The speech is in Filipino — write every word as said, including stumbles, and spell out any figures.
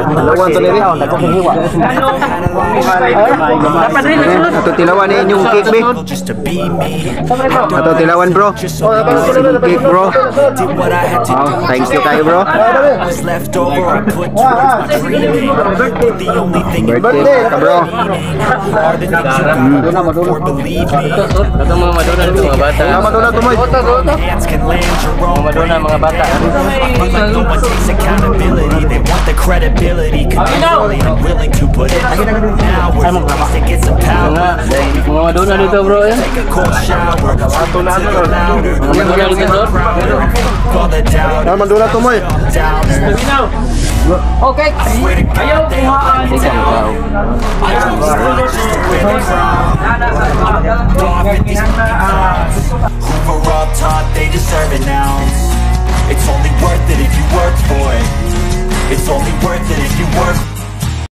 Dalawan to nila. Ato tilawan ni inyong cake be. Ato tilawan bro. Cake bro. Oh, thank you kayo bro. Birthday ka bro. Ito mga maduna dito mga bata. Mga maduna tumoy. Mga maduna mga bata. Mga maduna dito bro yan. Ato na ano. Mga maduna dito bro. Mga maduna tumoy. Okay. Ayaw kuhaan. Who were up top, they deserve it now. It's only worth it if you work for